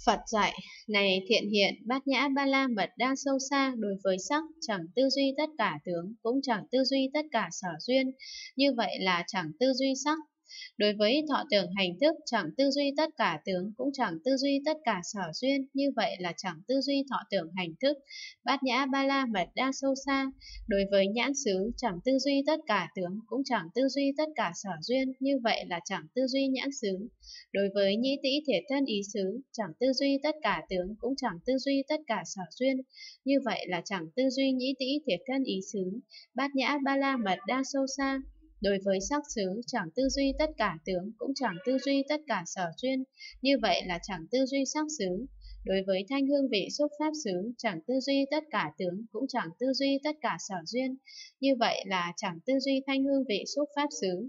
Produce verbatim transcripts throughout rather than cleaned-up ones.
Phật dạy, này thiện hiện, bát nhã ba la mật đa sâu xa, đối với sắc, chẳng tư duy tất cả tướng, cũng chẳng tư duy tất cả sở duyên, như vậy là chẳng tư duy sắc. Đối với thọ tưởng hành thức, chẳng tư duy tất cả tướng, cũng chẳng tư duy tất cả sở duyên, như vậy là chẳng tư duy thọ tưởng hành thức. Bát nhã ba la mật đa sâu xa, đối với nhãn xứ, chẳng tư duy tất cả tướng, cũng chẳng tư duy tất cả sở duyên, như vậy là chẳng tư duy nhãn xứ. Đối với nhĩ tĩ thiệt thân ý xứ, chẳng tư duy tất cả tướng, cũng chẳng tư duy tất cả sở duyên, như vậy là chẳng tư duy nhĩ tĩ thiệt thân ý xứ. Bát nhã ba la mật đa sâu xa, đối với sắc xứ, chẳng tư duy tất cả tướng, cũng chẳng tư duy tất cả sở duyên, như vậy là chẳng tư duy sắc xứ. Đối với thanh hương vị xúc pháp xứ, chẳng tư duy tất cả tướng, cũng chẳng tư duy tất cả sở duyên, như vậy là chẳng tư duy thanh hương vị xúc pháp xứ.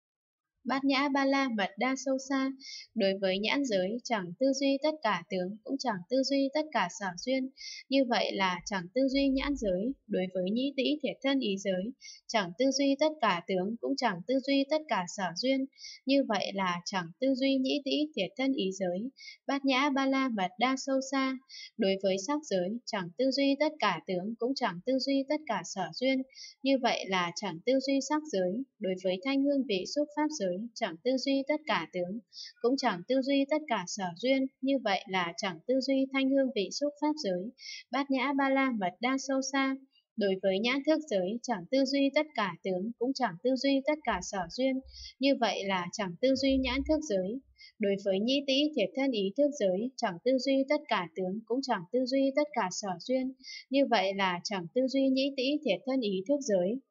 Bát nhã ba la mật đa sâu xa, đối với nhãn giới, chẳng tư duy tất cả tướng, cũng chẳng tư duy tất cả sở duyên, như vậy là chẳng tư duy nhãn giới. Đối với nhĩ tĩ thiệt thân ý giới, chẳng tư duy tất cả tướng, cũng chẳng tư duy tất cả sở duyên, như vậy là chẳng tư duy nhĩ tĩ thiệt thân ý giới. Bát nhã ba la mật đa sâu xa, đối với sắc giới, chẳng tư duy tất cả tướng, cũng chẳng tư duy tất cả sở duyên, như vậy là chẳng tư duy sắc giới. Đối với thanh hương vị xúc pháp giới, chẳng tư duy tất cả tướng, cũng chẳng tư duy tất cả sở duyên, như vậy là chẳng tư duy thanh hương vị xúc pháp giới. Bát nhã ba la mật đa sâu xa, đối với nhãn thức giới, chẳng tư duy tất cả tướng, cũng chẳng tư duy tất cả sở duyên, như vậy là chẳng tư duy nhãn thức giới. Đối với nhĩ tĩ thiệt thân ý thức giới, chẳng tư duy tất cả tướng, cũng chẳng tư duy tất cả sở duyên, như vậy là chẳng tư duy nhĩ tĩ thiệt thân ý thức giới.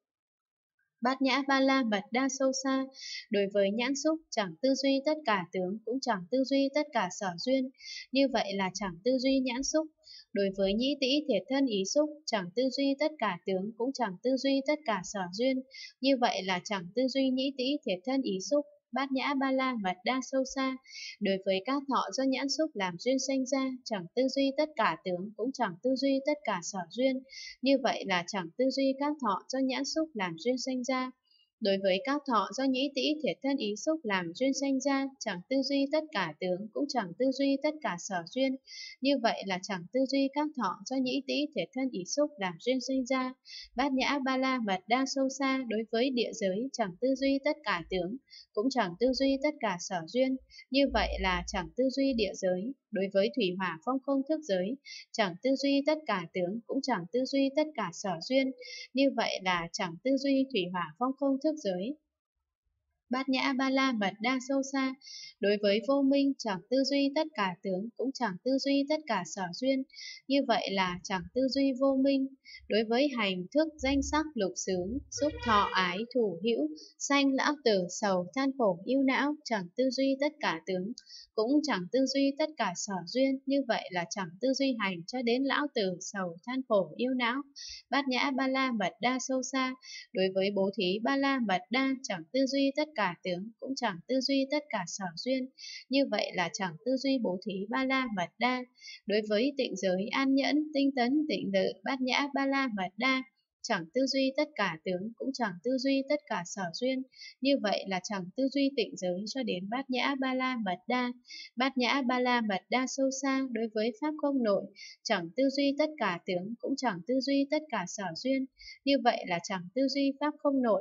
Bát nhã ba la mật đa sâu xa, đối với nhãn xúc, chẳng tư duy tất cả tướng, cũng chẳng tư duy tất cả sở duyên, như vậy là chẳng tư duy nhãn xúc. Đối với nhĩ tĩ thiệt thân ý xúc, chẳng tư duy tất cả tướng, cũng chẳng tư duy tất cả sở duyên, như vậy là chẳng tư duy nhĩ tĩ thiệt thân ý xúc. Bát nhã ba la mật đa sâu xa, đối với các thọ do nhãn xúc làm duyên sanh ra, chẳng tư duy tất cả tướng, cũng chẳng tư duy tất cả sở duyên, như vậy là chẳng tư duy các thọ do nhãn xúc làm duyên sanh ra. Đối với các thọ do nhĩ tĩ thiệt thân ý xúc làm duyên sanh ra, chẳng tư duy tất cả tướng, cũng chẳng tư duy tất cả sở duyên, như vậy là chẳng tư duy các thọ do nhĩ tĩ thiệt thân ý xúc làm duyên sanh ra. Bát nhã ba la mật đa sâu xa, đối với địa giới, chẳng tư duy tất cả tướng, cũng chẳng tư duy tất cả sở duyên, như vậy là chẳng tư duy địa giới. Đối với thủy hỏa phong không thức giới, chẳng tư duy tất cả tướng, cũng chẳng tư duy tất cả sở duyên, như vậy là chẳng tư duy thủy hỏa phong không thức giới. Bát nhã ba la mật đa sâu xa, đối với vô minh, chẳng tư duy tất cả tướng, cũng chẳng tư duy tất cả sở duyên, như vậy là chẳng tư duy vô minh. Đối với hành thức danh sắc lục xứ, xúc thọ ái thủ hữu, sanh lão tử sầu than khổ ưu não, chẳng tư duy tất cả tướng, cũng chẳng tư duy tất cả sở duyên, như vậy là chẳng tư duy hành cho đến lão tử sầu than khổ ưu não. Bát nhã ba la mật đa sâu xa, đối với bố thí ba la mật đa, chẳng tư duy tất cả tướng, cũng chẳng tư duy tất cả sở duyên, như vậy là chẳng tư duy bố thí ba la mật đa. Đối với tịnh giới an nhẫn, tinh tấn, tịnh lự, bát nhã ba la mật đa, chẳng tư duy tất cả tướng, cũng chẳng tư duy tất cả sở duyên, như vậy là chẳng tư duy tịnh giới cho đến bát nhã ba la mật đa. Bát nhã ba la mật đa sâu xa, đối với pháp không nội, chẳng tư duy tất cả tướng, cũng chẳng tư duy tất cả sở duyên, như vậy là chẳng tư duy pháp không nội.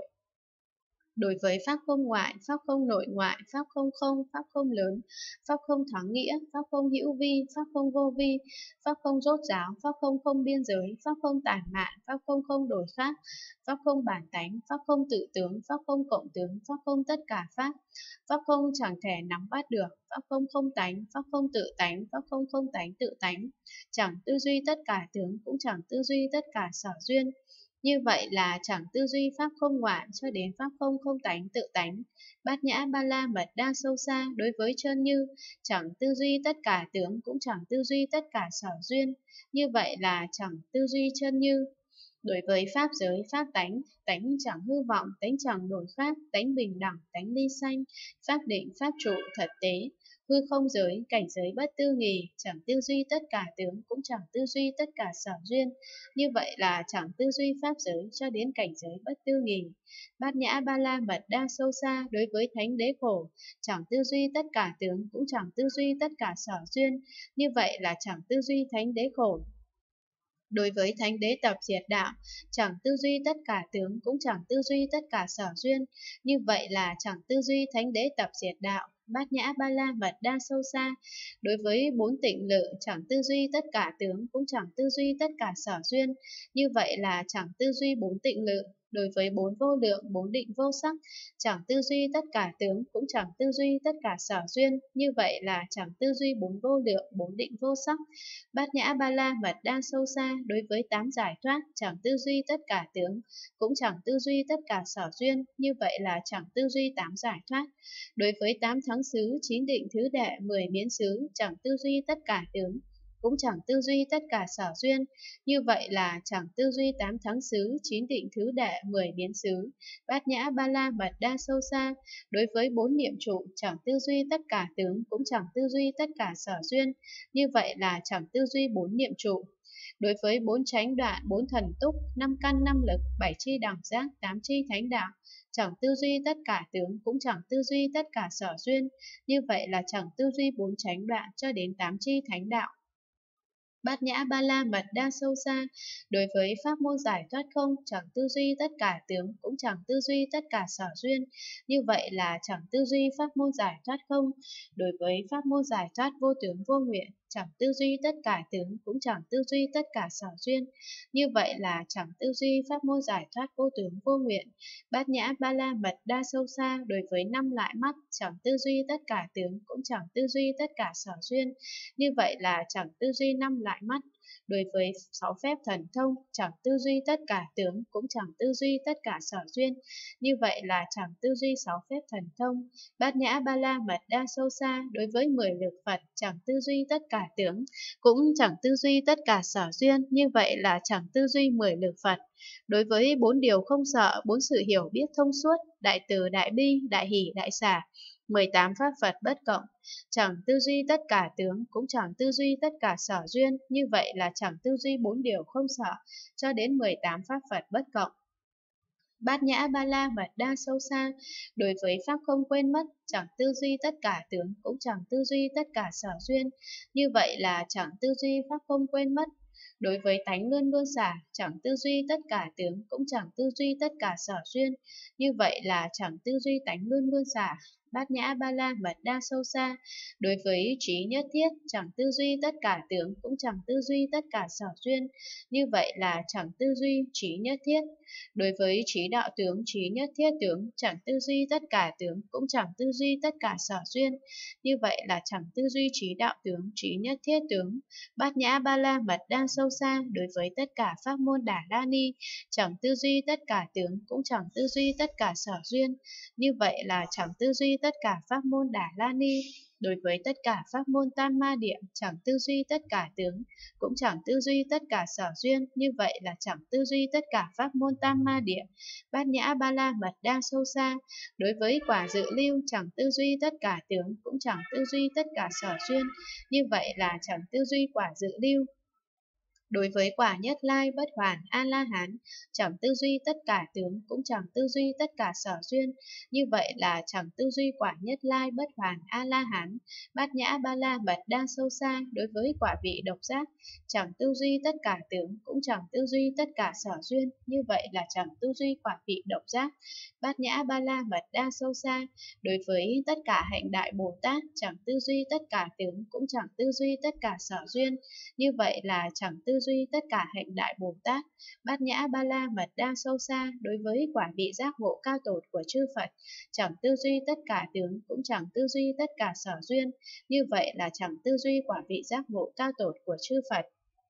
Đối với pháp không ngoại, pháp không nội ngoại, pháp không không, pháp không lớn, pháp không thoáng nghĩa, pháp không hữu vi, pháp không vô vi, pháp không rốt ráo, pháp không không biên giới, pháp không tản mạn, pháp không không đổi khác, pháp không bản tánh, pháp không tự tướng, pháp không cộng tướng, pháp không tất cả pháp, pháp không chẳng thể nắm bắt được, pháp không không tánh, pháp không tự tánh, pháp không không tánh tự tánh, chẳng tư duy tất cả tướng, cũng chẳng tư duy tất cả sở duyên, như vậy là chẳng tư duy pháp không ngoại cho đến pháp không không tánh tự tánh. Bát nhã ba la mật đa sâu xa, đối với chân như, chẳng tư duy tất cả tướng, cũng chẳng tư duy tất cả sở duyên, như vậy là chẳng tư duy chân như. Đối với pháp giới, pháp tánh, tánh chẳng hư vọng, tánh chẳng đổi khác, tánh bình đẳng, tánh ly sanh, pháp định, pháp trụ, thật tế, hư không giới, cảnh giới bất tư nghì, chẳng tư duy tất cả tướng, cũng chẳng tư duy tất cả sở duyên. Như vậy là chẳng tư duy pháp giới cho đến cảnh giới bất tư nghì. Bát nhã ba la mật đa sâu xa, đối với thánh đế khổ, chẳng tư duy tất cả tướng, cũng chẳng tư duy tất cả sở duyên. Như vậy là chẳng tư duy thánh đế khổ. Đối với thánh đế tập diệt đạo, chẳng tư duy tất cả tướng, cũng chẳng tư duy tất cả sở duyên. Như vậy là chẳng tư duy thánh đế tập diệt đạo. Bát nhã ba la mật đa sâu xa, đối với bốn tịnh lự, chẳng tư duy tất cả tướng, cũng chẳng tư duy tất cả sở duyên. Như vậy là chẳng tư duy bốn tịnh lự. Đối với bốn vô lượng, bốn định vô sắc, chẳng tư duy tất cả tướng, cũng chẳng tư duy tất cả sở duyên. Như vậy là chẳng tư duy bốn vô lượng, bốn định vô sắc. Bát nhã ba la mật đa sâu xa, đối với tám giải thoát, chẳng tư duy tất cả tướng, cũng chẳng tư duy tất cả sở duyên. Như vậy là chẳng tư duy tám giải thoát. Đối với tám thắng xứ, chín định thứ đệ, mười biến xứ, chẳng tư duy tất cả tướng, cũng chẳng tư duy tất cả sở duyên. Như vậy là chẳng tư duy tám thắng xứ, chín định thứ đệ, mười biến xứ. Bát nhã ba la mật đa sâu xa, đối với bốn niệm trụ, chẳng tư duy tất cả tướng, cũng chẳng tư duy tất cả sở duyên. Như vậy là chẳng tư duy bốn niệm trụ. Đối với bốn chánh đoạn, bốn thần túc, năm căn năm lực, bảy chi đẳng giác, tám chi thánh đạo, chẳng tư duy tất cả tướng, cũng chẳng tư duy tất cả sở duyên. Như vậy là chẳng tư duy bốn chánh đoạn cho đến tám chi thánh đạo. Bát nhã ba la mật đa sâu xa, đối với pháp môn giải thoát không, chẳng tư duy tất cả tướng, cũng chẳng tư duy tất cả sở duyên. Như vậy là chẳng tư duy pháp môn giải thoát không. Đối với pháp môn giải thoát vô tướng vô nguyện, chẳng tư duy tất cả tướng, cũng chẳng tư duy tất cả sở duyên. Như vậy là chẳng tư duy pháp môn giải thoát vô tướng vô nguyện. Bát nhã ba la mật đa sâu xa, đối với năm lại mắt, chẳng tư duy tất cả tướng, cũng chẳng tư duy tất cả sở duyên. Như vậy là chẳng tư duy năm lại mắt. Đối với sáu phép thần thông, chẳng tư duy tất cả tướng, cũng chẳng tư duy tất cả sở duyên. Như vậy là chẳng tư duy sáu phép thần thông. Bát nhã ba la mật đa sâu xa, đối với mười lực Phật, chẳng tư duy tất cả tướng, cũng chẳng tư duy tất cả sở duyên. Như vậy là chẳng tư duy mười lực Phật. Đối với bốn điều không sợ, bốn sự hiểu biết thông suốt, đại từ, đại bi, đại hỷ, đại xả, mười tám pháp Phật bất cộng, chẳng tư duy tất cả tướng, cũng chẳng tư duy tất cả sở duyên. Như vậy là chẳng tư duy bốn điều không sợ cho đến mười tám pháp Phật bất cộng. Bát nhã ba la mật đa sâu xa, đối với pháp không quên mất, chẳng tư duy tất cả tướng, cũng chẳng tư duy tất cả sở duyên. Như vậy là chẳng tư duy pháp không quên mất. Đối với tánh luôn luôn xả, chẳng tư duy tất cả tướng, cũng chẳng tư duy tất cả sở duyên. Như vậy là chẳng tư duy tánh luôn luôn xả. Bát nhã ba la mật đa sâu xa, đối với trí nhất thiết, chẳng tư duy tất cả tướng, cũng chẳng tư duy tất cả sở duyên. Như vậy là chẳng tư duy trí nhất thiết. Đối với trí đạo tướng, trí nhất thiết tướng, chẳng tư duy tất cả tướng, cũng chẳng tư duy tất cả sở duyên. Như vậy là chẳng tư duy trí đạo tướng, trí nhất thiết tướng. Bát nhã ba la mật đa sâu xa, đối với tất cả pháp môn Đà La Ni, chẳng tư duy tất cả tướng, cũng chẳng tư duy tất cả sở duyên. Như vậy là chẳng tư duy tất cả pháp môn Đà La Ni. Đối với tất cả pháp môn Tam Ma Địa, chẳng tư duy tất cả tướng, cũng chẳng tư duy tất cả sở duyên. Như vậy là chẳng tư duy tất cả pháp môn Tam Ma Địa. Bát nhã ba la mật đa sâu xa, đối với quả dự lưu, chẳng tư duy tất cả tướng, cũng chẳng tư duy tất cả sở duyên. Như vậy là chẳng tư duy quả dự lưu. Đối với quả nhất lai bất hoàn A-la-hán, chẳng tư duy tất cả tướng, cũng chẳng tư duy tất cả sở duyên. Như vậy là chẳng tư duy quả nhất lai bất hoàn A-la-hán. Bát nhã ba la mật đa sâu xa, đối với quả vị độc giác, chẳng tư duy tất cả tướng, cũng chẳng tư duy tất cả sở duyên. Như vậy là chẳng tư duy quả vị độc giác. Bát nhã ba la mật đa sâu xa, đối với tất cả hạnh đại Bồ Tát, chẳng tư duy tất cả tướng, cũng chẳng tư duy tất cả sở duyên. Như vậy là chẳng tư duy tất cả hạnh đại Bồ Tát. Bát nhã ba la mật đa sâu xa, đối với quả vị giác ngộ cao tột của chư Phật, chẳng tư duy tất cả tướng, cũng chẳng tư duy tất cả sở duyên. Như vậy là chẳng tư duy quả vị giác ngộ cao tột của chư Phật.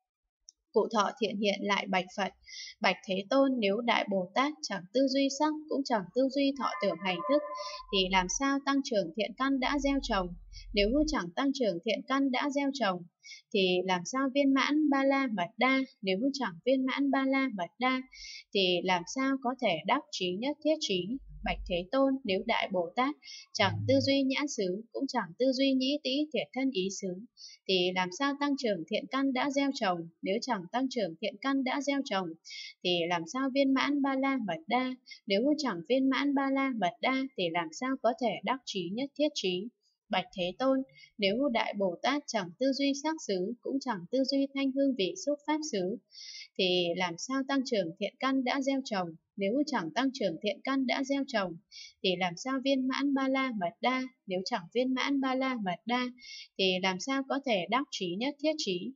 Cụ Thọ Thiện Hiện lại bạch Phật: Bạch Thế Tôn, nếu Đại Bồ Tát chẳng tư duy sắc, cũng chẳng tư duy thọ tưởng hành thức, thì làm sao tăng trưởng thiện căn đã gieo trồng? Nếu chẳng tăng trưởng thiện căn đã gieo trồng, thì làm sao viên mãn ba la mật đa? Nếu chẳng viên mãn ba la mật đa, thì làm sao có thể đắc trí nhất thiết trí? Bạch Thế Tôn, nếu Đại Bồ Tát chẳng tư duy nhãn xứ, cũng chẳng tư duy nhĩ tĩ thiệt thân ý xứ, thì làm sao tăng trưởng thiện căn đã gieo trồng? Nếu chẳng tăng trưởng thiện căn đã gieo trồng, thì làm sao viên mãn ba la mật đa? Nếu chẳng viên mãn ba la mật đa, thì làm sao có thể đắc trí nhất thiết trí? Bạch Thế Tôn, nếu Đại Bồ Tát chẳng tư duy sắc xứ, cũng chẳng tư duy thanh hương vị xúc pháp xứ, thì làm sao tăng trưởng thiện căn đã gieo trồng? Nếu chẳng tăng trưởng thiện căn đã gieo trồng, thì làm sao viên mãn ba la mật đa? Nếu chẳng viên mãn ba la mật đa, thì làm sao có thể đắc trí nhất thiết trí?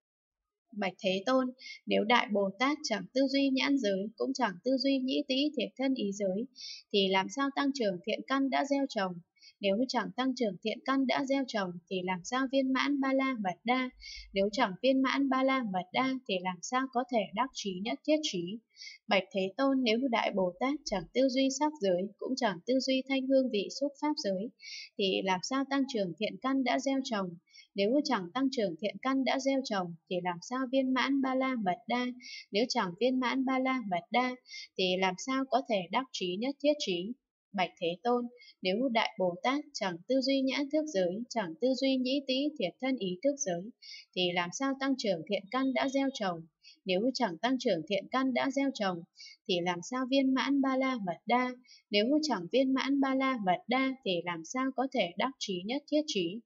Bạch Thế Tôn, nếu Đại Bồ Tát chẳng tư duy nhãn giới, cũng chẳng tư duy nhĩ tĩ thiệt thân ý giới, thì làm sao tăng trưởng thiện căn đã gieo trồng? Nếu chẳng tăng trưởng thiện căn đã gieo trồng, thì làm sao viên mãn ba la mật đa? Nếu chẳng viên mãn ba la mật đa, thì làm sao có thể đắc trí nhất thiết trí? Bạch Thế Tôn, nếu Đại Bồ Tát chẳng tư duy sắc giới, cũng chẳng tư duy thanh hương vị xúc pháp giới, thì làm sao tăng trưởng thiện căn đã gieo trồng? Nếu chẳng tăng trưởng thiện căn đã gieo trồng, thì làm sao viên mãn ba la mật đa? Nếu chẳng viên mãn ba la mật đa, thì làm sao có thể đắc trí nhất thiết trí? Bạch Thế Tôn, nếu Đại Bồ Tát chẳng tư duy nhãn thức giới, chẳng tư duy nhĩ tĩ thiệt thân ý thức giới, thì làm sao tăng trưởng thiện căn đã gieo trồng? Nếu chẳng tăng trưởng thiện căn đã gieo trồng, thì làm sao viên mãn ba la mật đa? Nếu chẳng viên mãn ba la mật đa, thì làm sao có thể đắc trí nhất thiết trí?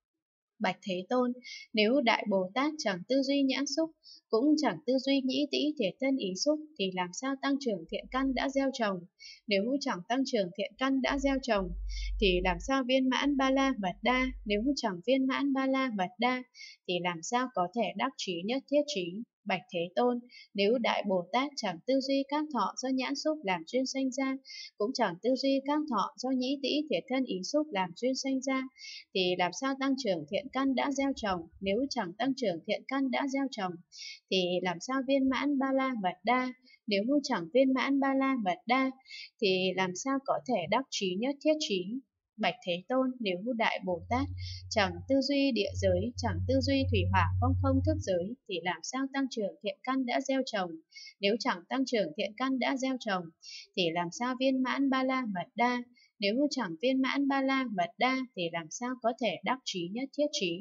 Bạch Thế Tôn, nếu Đại Bồ Tát chẳng tư duy nhãn xúc, cũng chẳng tư duy nhĩ tĩ thiệt thân ý xúc, thì làm sao tăng trưởng thiện căn đã gieo trồng? Nếu chẳng tăng trưởng thiện căn đã gieo trồng, thì làm sao viên mãn ba la mật đa? Nếu chẳng viên mãn ba la mật đa, thì làm sao có thể đắc trí nhất thiết trí? Bạch Thế Tôn, nếu Đại Bồ Tát chẳng tư duy các thọ do nhãn xúc làm duyên sanh ra, cũng chẳng tư duy các thọ do nhĩ tĩ thiệt thân ý xúc làm duyên sanh ra, thì làm sao tăng trưởng thiện căn đã gieo trồng? Nếu chẳng tăng trưởng thiện căn đã gieo trồng, thì làm sao viên mãn ba la mật đa? Nếu chẳng viên mãn ba la mật đa, thì làm sao có thể đắc trí nhất thiết trí? Bạch Thế Tôn, nếu Đại Bồ Tát chẳng tư duy địa giới, chẳng tư duy thủy hỏa phong không thức giới, thì làm sao tăng trưởng thiện căn đã gieo trồng? Nếu chẳng tăng trưởng thiện căn đã gieo trồng, thì làm sao viên mãn ba la mật đa? Nếu chẳng viên mãn ba la mật đa, thì làm sao có thể đắc trí nhất thiết trí?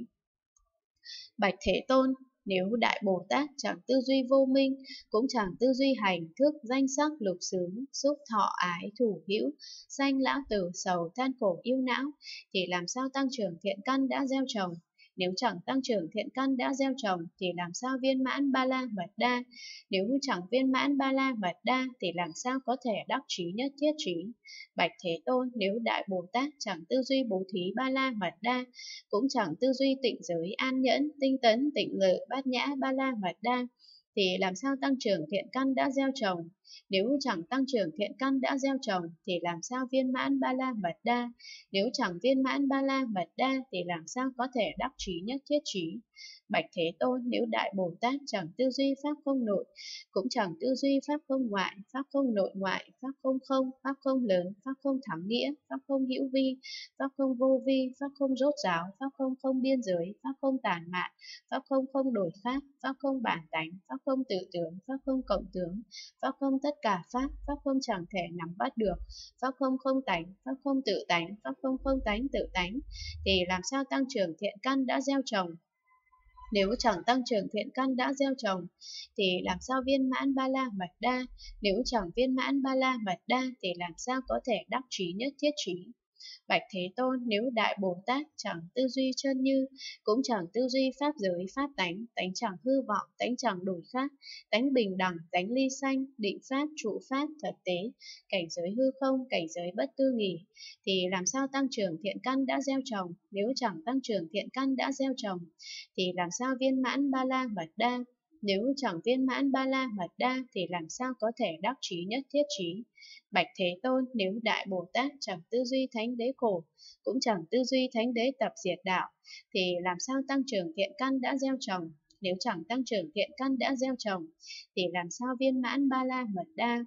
Bạch Thế Tôn, nếu Đại Bồ Tát chẳng tư duy vô minh, cũng chẳng tư duy hành thức danh sắc lục xứ xúc thọ ái thủ hữu sanh lão tử sầu than khổ yêu não, thì làm sao tăng trưởng thiện căn đã gieo trồng? Nếu chẳng tăng trưởng thiện căn đã gieo trồng, thì làm sao viên mãn ba la mật đa? Nếu chẳng viên mãn ba la mật đa, thì làm sao có thể đắc trí nhất thiết trí? Bạch Thế Tôn, nếu Đại Bồ Tát chẳng tư duy bố thí ba la mật đa, cũng chẳng tư duy tịnh giới an nhẫn, tinh tấn, tịnh lự, bát nhã, ba la mật đa, thì làm sao tăng trưởng thiện căn đã gieo trồng? Nếu chẳng tăng trưởng thiện căn đã gieo trồng, thì làm sao viên mãn ba la mật đa? Nếu chẳng viên mãn ba la mật đa, thì làm sao có thể đắc trí nhất thiết trí? Bạch Thế Tôn, nếu Đại Bồ Tát chẳng tư duy pháp không nội, cũng chẳng tư duy pháp không ngoại, pháp không nội ngoại, pháp không không, pháp không lớn, pháp không thắng nghĩa, pháp không hữu vi, pháp không vô vi, pháp không rốt ráo, pháp không không biên giới, pháp không tàn mạn, pháp không không đổi pháp, pháp không bản tánh, pháp không tự tướng, pháp không cộng tướng, pháp không tất cả pháp, pháp không chẳng thể nắm bắt được, pháp không không tánh, pháp không tự tánh, pháp không không tánh tự tánh, thì làm sao tăng trưởng thiện căn đã gieo trồng? Nếu chẳng tăng trưởng thiện căn đã gieo trồng, thì làm sao viên mãn ba la mật đa? Nếu chẳng viên mãn ba la mật đa, thì làm sao có thể đắc trí nhất thiết trí? Bạch Thế Tôn, nếu Đại Bồ Tát chẳng tư duy chân như, cũng chẳng tư duy pháp giới, pháp tánh, tánh chẳng hư vọng, tánh chẳng đổi khác, tánh bình đẳng, tánh ly sanh, định pháp, trụ pháp, thật tế, cảnh giới hư không, cảnh giới bất tư nghỉ, thì làm sao tăng trưởng thiện căn đã gieo trồng? Nếu chẳng tăng trưởng thiện căn đã gieo trồng, thì làm sao viên mãn ba la mật đa? Nếu chẳng viên mãn ba la mật đa, thì làm sao có thể đắc trí nhất thiết trí? Bạch Thế Tôn, nếu Đại Bồ Tát chẳng tư duy thánh đế khổ, cũng chẳng tư duy thánh đế tập diệt đạo, thì làm sao tăng trưởng thiện căn đã gieo trồng? Nếu chẳng tăng trưởng thiện căn đã gieo trồng, thì làm sao viên mãn ba la mật đa?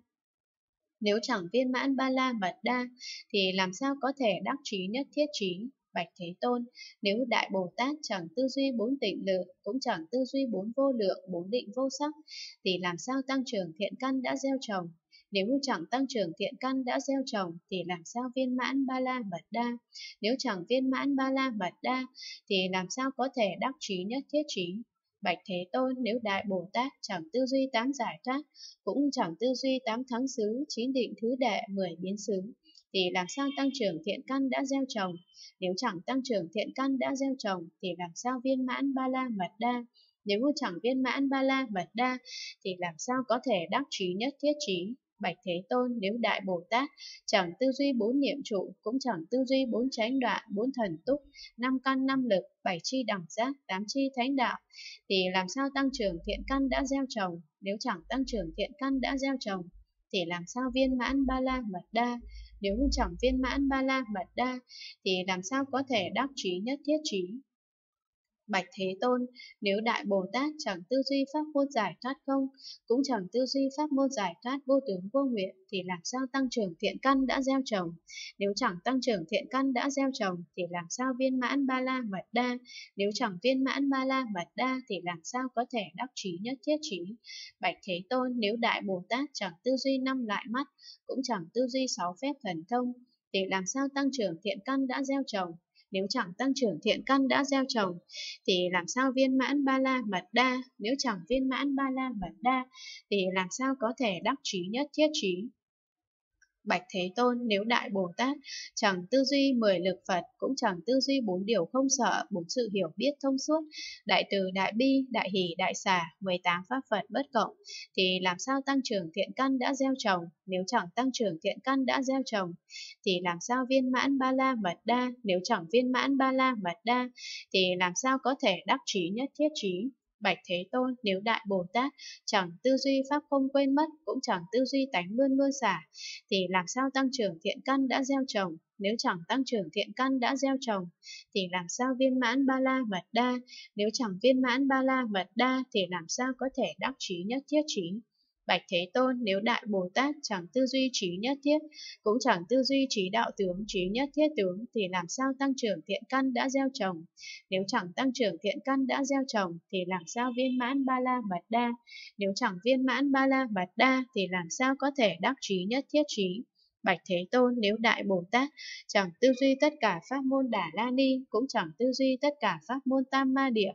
Nếu chẳng viên mãn ba la mật đa, thì làm sao có thể đắc trí nhất thiết trí? Bạch Thế Tôn, nếu Đại Bồ Tát chẳng tư duy bốn tịnh lự, cũng chẳng tư duy bốn vô lượng, bốn định vô sắc, thì làm sao tăng trưởng thiện căn đã gieo trồng? Nếu chẳng tăng trưởng thiện căn đã gieo trồng thì làm sao viên mãn ba la mật đa? Nếu chẳng viên mãn ba la mật đa thì làm sao có thể đắc trí nhất thiết trí? Bạch Thế Tôn, nếu Đại Bồ Tát chẳng tư duy tám giải thoát, cũng chẳng tư duy tám thắng xứ, chín định thứ đệ, mười biến xứ, thì làm sao tăng trưởng thiện căn đã gieo trồng? Nếu chẳng tăng trưởng thiện căn đã gieo trồng thì làm sao viên mãn ba la mật đa? Nếu chẳng viên mãn ba la mật đa thì làm sao có thể đắc trí nhất thiết trí? Bạch Thế Tôn, nếu Đại Bồ Tát chẳng tư duy bốn niệm trụ, cũng chẳng tư duy bốn chánh đoạn, bốn thần túc, năm căn năm lực, bảy chi đẳng giác, tám chi thánh đạo, thì làm sao tăng trưởng thiện căn đã gieo trồng? Nếu chẳng tăng trưởng thiện căn đã gieo trồng, thì làm sao viên mãn ba la mật đa? Nếu chẳng viên mãn ba la mật đa, thì làm sao có thể đắc trí nhất thiết trí? Bạch Thế Tôn, nếu Đại Bồ Tát chẳng tư duy pháp môn giải thoát không, cũng chẳng tư duy pháp môn giải thoát vô tướng vô nguyện, thì làm sao tăng trưởng thiện căn đã gieo trồng? Nếu chẳng tăng trưởng thiện căn đã gieo trồng, thì làm sao viên mãn ba la mật đa? Nếu chẳng viên mãn ba la mật đa, thì làm sao có thể đắc trí nhất thiết trí? Bạch Thế Tôn, nếu Đại Bồ Tát chẳng tư duy năm lại mắt, cũng chẳng tư duy sáu phép thần thông, thì làm sao tăng trưởng thiện căn đã gieo trồng? Nếu chẳng tăng trưởng thiện căn đã gieo trồng, thì làm sao viên mãn ba la mật đa? Nếu chẳng viên mãn ba la mật đa, thì làm sao có thể đắc trí nhất thiết trí? Bạch Thế Tôn, nếu Đại Bồ Tát chẳng tư duy mười lực Phật, cũng chẳng tư duy bốn điều không sợ, bốn sự hiểu biết thông suốt, đại từ, đại bi, đại hỷ, đại xả, mười tám pháp Phật bất cộng, thì làm sao tăng trưởng thiện căn đã gieo trồng? Nếu chẳng tăng trưởng thiện căn đã gieo trồng, thì làm sao viên mãn ba la mật đa? Nếu chẳng viên mãn ba la mật đa, thì làm sao có thể đắc trí nhất thiết trí? Bạch Thế Tôn, nếu Đại Bồ Tát chẳng tư duy pháp không quên mất, cũng chẳng tư duy tánh luôn luôn xả, thì làm sao tăng trưởng thiện căn đã gieo trồng? Nếu chẳng tăng trưởng thiện căn đã gieo trồng, thì làm sao viên mãn ba la mật đa? Nếu chẳng viên mãn ba la mật đa, thì làm sao có thể đắc trí nhất thiết trí? Bạch Thế Tôn, nếu Đại Bồ Tát chẳng tư duy trí nhất thiết, cũng chẳng tư duy trí đạo tướng, trí nhất thiết tướng, thì làm sao tăng trưởng thiện căn đã gieo trồng? Nếu chẳng tăng trưởng thiện căn đã gieo trồng, thì làm sao viên mãn ba la mật đa? Nếu chẳng viên mãn ba la mật đa, thì làm sao có thể đắc trí nhất thiết trí? Bạch Thế Tôn, nếu Đại Bồ Tát chẳng tư duy tất cả pháp môn Đà La Ni, cũng chẳng tư duy tất cả pháp môn Tam Ma Địa,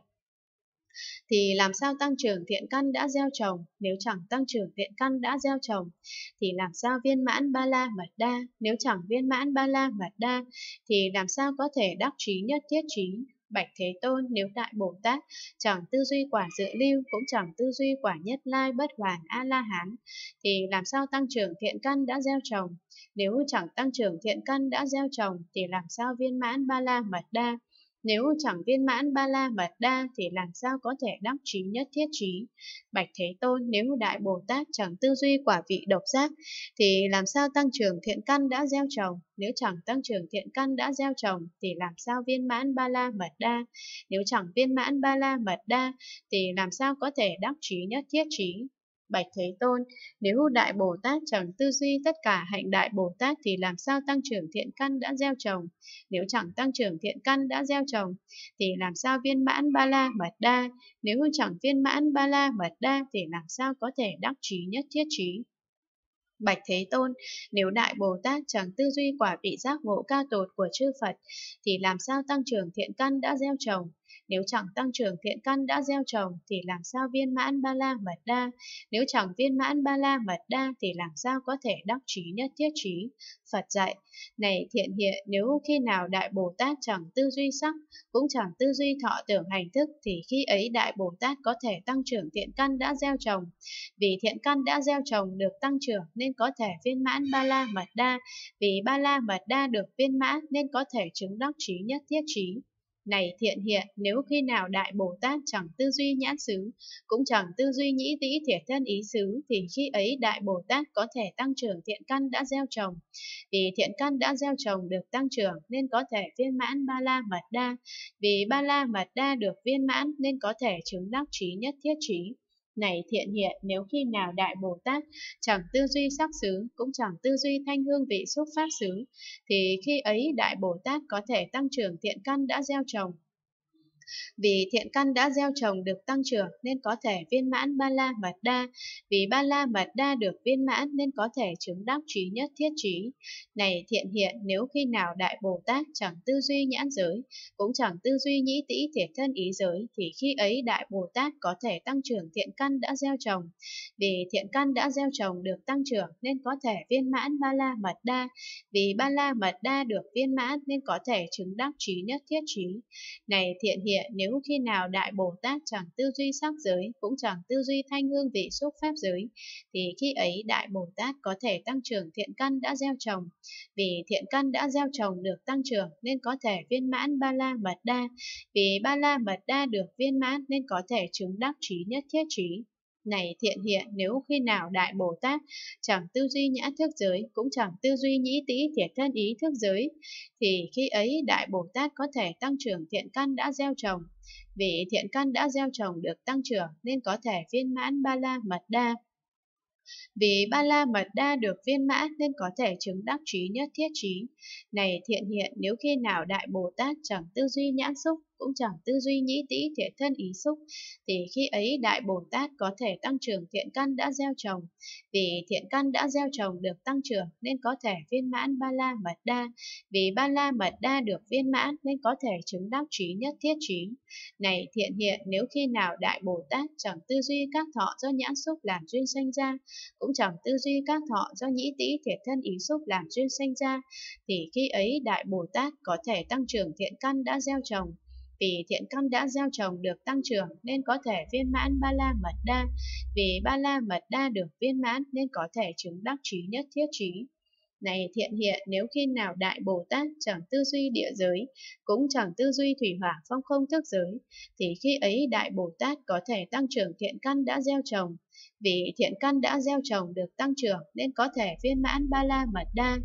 thì làm sao tăng trưởng thiện căn đã gieo trồng? Nếu chẳng tăng trưởng thiện căn đã gieo trồng, thì làm sao viên mãn ba la mật đa? Nếu chẳng viên mãn ba la mật đa, thì làm sao có thể đắc trí nhất thiết trí? Bạch Thế Tôn, nếu Đại Bồ Tát chẳng tư duy quả dự lưu, cũng chẳng tư duy quả nhất lai bất hoàn A-la-hán, thì làm sao tăng trưởng thiện căn đã gieo trồng? Nếu chẳng tăng trưởng thiện căn đã gieo trồng, thì làm sao viên mãn ba la mật đa? Nếu chẳng viên mãn ba la mật đa, thì làm sao có thể đắc trí nhất thiết trí? Bạch Thế Tôn, nếu Đại Bồ Tát chẳng tư duy quả vị độc giác, thì làm sao tăng trưởng thiện căn đã gieo trồng? Nếu chẳng tăng trưởng thiện căn đã gieo trồng, thì làm sao viên mãn ba la mật đa? Nếu chẳng viên mãn ba la mật đa, thì làm sao có thể đắc trí nhất thiết trí? Bạch Thế Tôn, nếu Đại Bồ Tát chẳng tư duy tất cả hạnh Đại Bồ Tát, thì làm sao tăng trưởng thiện căn đã gieo trồng? Nếu chẳng tăng trưởng thiện căn đã gieo trồng, thì làm sao viên mãn ba la mật đa? Nếu chẳng viên mãn ba la mật đa, thì làm sao có thể đắc trí nhất thiết trí? Bạch Thế Tôn, nếu Đại Bồ Tát chẳng tư duy quả vị giác ngộ cao tột của chư Phật, thì làm sao tăng trưởng thiện căn đã gieo trồng? Nếu chẳng tăng trưởng thiện căn đã gieo trồng, thì làm sao viên mãn ba la mật đa? Nếu chẳng viên mãn ba la mật đa, thì làm sao có thể đắc trí nhất thiết trí? Phật dạy, này thiện hiện, nếu khi nào Đại Bồ Tát chẳng tư duy sắc, cũng chẳng tư duy thọ tưởng hành thức, thì khi ấy Đại Bồ Tát có thể tăng trưởng thiện căn đã gieo trồng. Vì thiện căn đã gieo trồng được tăng trưởng nên có thể viên mãn ba la mật đa, vì ba la mật đa được viên mãn nên có thể chứng đắc trí nhất thiết trí. Này thiện hiện, nếu khi nào Đại Bồ Tát chẳng tư duy nhãn xứ, cũng chẳng tư duy nhĩ tĩ thiệt thân ý xứ, thì khi ấy Đại Bồ Tát có thể tăng trưởng thiện căn đã gieo trồng. Vì thiện căn đã gieo trồng được tăng trưởng nên có thể viên mãn ba la mật đa, vì ba la mật đa được viên mãn nên có thể chứng đắc trí nhất thiết trí. Này thiện hiện, nếu khi nào Đại Bồ Tát chẳng tư duy sắc xứ, cũng chẳng tư duy thanh hương vị xúc pháp xứ, thì khi ấy Đại Bồ Tát có thể tăng trưởng thiện căn đã gieo trồng. Vì thiện căn đã gieo trồng được tăng trưởng nên có thể viên mãn ba la mật đa. Vì ba la mật đa được viên mãn nên có thể chứng đắc trí nhất thiết trí. Này thiện hiện, nếu khi nào Đại Bồ Tát chẳng tư duy nhãn giới, cũng chẳng tư duy nhĩ tĩ thiệt thân ý giới, thì khi ấy Đại Bồ Tát có thể tăng trưởng thiện căn đã gieo trồng. Vì thiện căn đã gieo trồng được tăng trưởng nên có thể viên mãn ba la mật đa. Vì ba la mật đa được viên mãn nên có thể chứng đắc trí nhất thiết trí. Này thiện hiện, nếu khi nào Đại Bồ Tát chẳng tư duy sắc giới, cũng chẳng tư duy thanh hương vị xúc pháp giới, thì khi ấy Đại Bồ Tát có thể tăng trưởng thiện căn đã gieo trồng. Vì thiện căn đã gieo trồng được tăng trưởng nên có thể viên mãn ba la mật đa. Vì ba la mật đa được viên mãn nên có thể chứng đắc trí nhất thiết trí. Này thiện hiện, nếu khi nào Đại Bồ Tát chẳng tư duy nhã thức giới, cũng chẳng tư duy nhĩ tĩ thiệt thân ý thức giới, thì khi ấy Đại Bồ Tát có thể tăng trưởng thiện căn đã gieo trồng. Vì thiện căn đã gieo trồng được tăng trưởng nên có thể viên mãn ba la mật đa. Vì ba la mật đa được viên mãn nên có thể chứng đắc trí nhất thiết trí. Này thiện hiện, nếu khi nào Đại Bồ Tát chẳng tư duy nhãn xúc, cũng chẳng tư duy nhĩ tĩ thiệt thân ý xúc, thì khi ấy Đại Bồ Tát có thể tăng trưởng thiện căn đã gieo trồng. Vì thiện căn đã gieo trồng được tăng trưởng nên có thể viên mãn ba la mật đa. Vì ba la mật đa được viên mãn nên có thể chứng đắc trí nhất thiết trí. Này thiện hiện, nếu khi nào Đại Bồ Tát chẳng tư duy các thọ do nhãn xúc làm duyên sanh ra, cũng chẳng tư duy các thọ do nhĩ tĩ thiệt thân ý xúc làm duyên sanh ra, thì khi ấy Đại Bồ Tát có thể tăng trưởng thiện căn đã gieo trồng. Vì thiện căn đã gieo trồng được tăng trưởng nên có thể viên mãn ba la mật đa. Vì ba la mật đa được viên mãn nên có thể chứng đắc trí nhất thiết trí. Này thiện hiện, nếu khi nào Đại Bồ Tát chẳng tư duy địa giới, cũng chẳng tư duy thủy hỏa phong không thức giới, thì khi ấy Đại Bồ Tát có thể tăng trưởng thiện căn đã gieo trồng. Vì thiện căn đã gieo trồng được tăng trưởng nên có thể viên mãn ba la mật đa.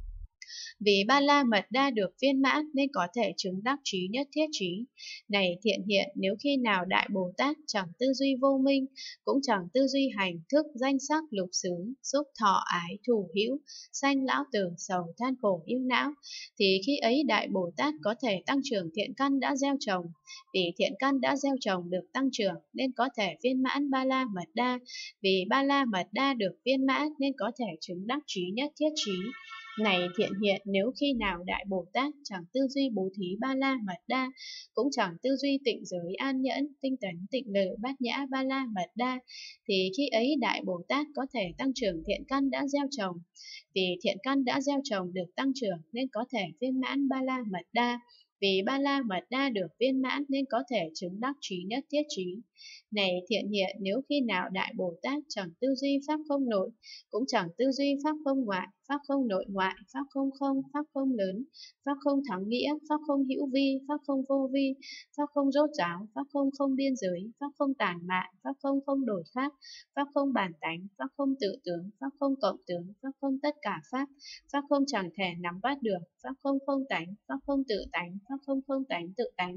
Vì ba la mật đa được viên mãn nên có thể chứng đắc trí nhất thiết trí. Này thiện hiện, nếu khi nào Đại Bồ Tát chẳng tư duy vô minh, cũng chẳng tư duy hành thức danh sắc lục xứ, xúc thọ ái thủ hữu, sanh lão tử sầu than khổ yêu não, thì khi ấy Đại Bồ Tát có thể tăng trưởng thiện căn đã gieo trồng. Vì thiện căn đã gieo trồng được tăng trưởng nên có thể viên mãn ba la mật đa. Vì ba la mật đa được viên mãn nên có thể chứng đắc trí nhất thiết trí. Này thiện hiện, nếu khi nào Đại Bồ Tát chẳng tư duy bố thí ba la mật đa, cũng chẳng tư duy tịnh giới an nhẫn, tinh tấn tịnh lự bát nhã ba la mật đa, thì khi ấy Đại Bồ Tát có thể tăng trưởng thiện căn đã gieo trồng. Vì thiện căn đã gieo trồng được tăng trưởng nên có thể viên mãn ba la mật đa. Vì ba la mật đa được viên mãn nên có thể chứng đắc trí nhất thiết trí. Này thiện hiện, nếu khi nào Đại Bồ Tát chẳng tư duy pháp không nội, cũng chẳng tư duy pháp không ngoại, pháp không nội ngoại, pháp không không, pháp không lớn, pháp không thắng nghĩa, pháp không hữu vi, pháp không vô vi, pháp không rốt ráo, pháp không không biên giới, pháp không tản mạn, pháp không không đổi khác, pháp không bản tánh, pháp không tự tướng, pháp không cộng tướng, pháp không tất cả pháp, pháp không chẳng thể nắm bắt được, pháp không không tánh, pháp không tự tánh, pháp không không tánh tự tánh,